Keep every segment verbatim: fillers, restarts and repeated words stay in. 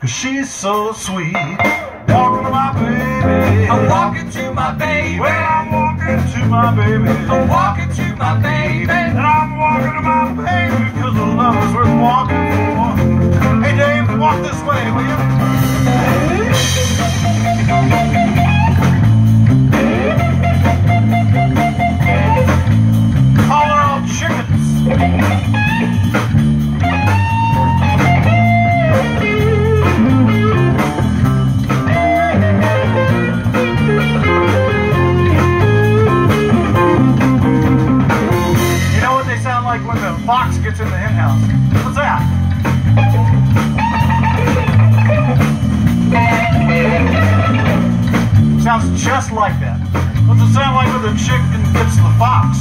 'cause she's so sweet. Walking to my baby, I'm walking to my baby. well, I'm walking to my baby, I'm walking to my baby. and I'm walking to my baby, 'cause the love is worth walking for. Hey Dave, walk this way, will you? Calling all chickens. Like when the fox gets in the hen house. What's that? Sounds just like that. What's it sound like when the chicken gets the fox?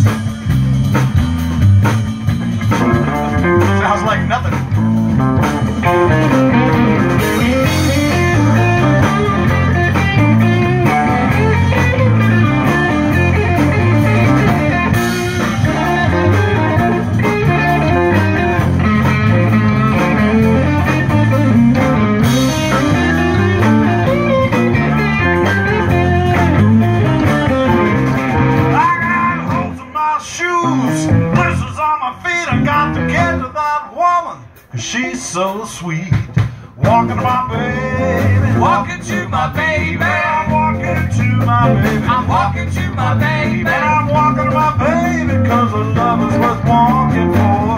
Sounds like nothing. She's so sweet. Walking to my baby, Walking to my baby. I'm walking to my baby, I'm walking to my baby. and I'm walking to my baby, 'cause the love is worth walking for.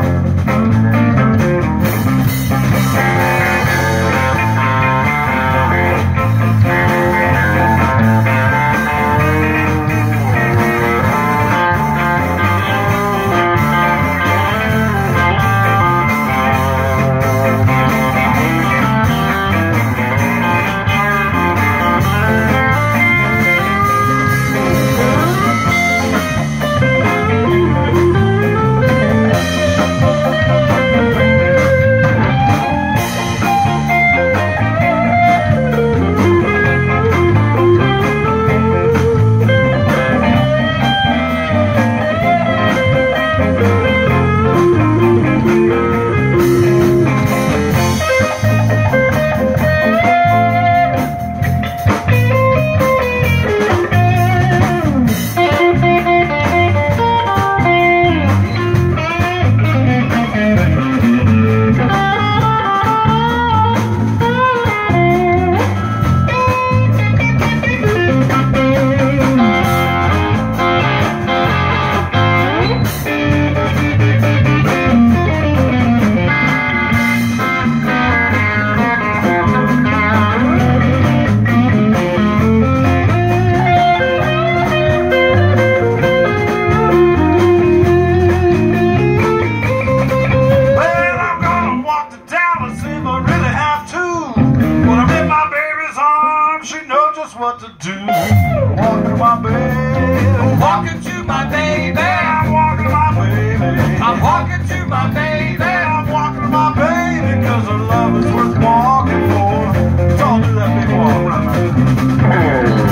What to do. Walking to my baby, Walking to my baby. I'm walking to my baby, I'm walking to my baby. I'm walking to my baby, 'cause her love is worth walking for. Let's all do that big walk right now.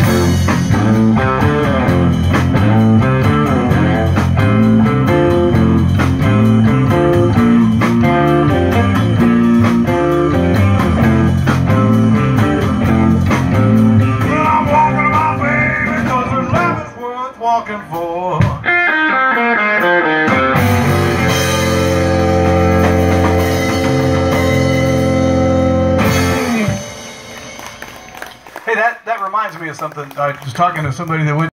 Walking for. Hey, that, that reminds me of something. I was talking to somebody that went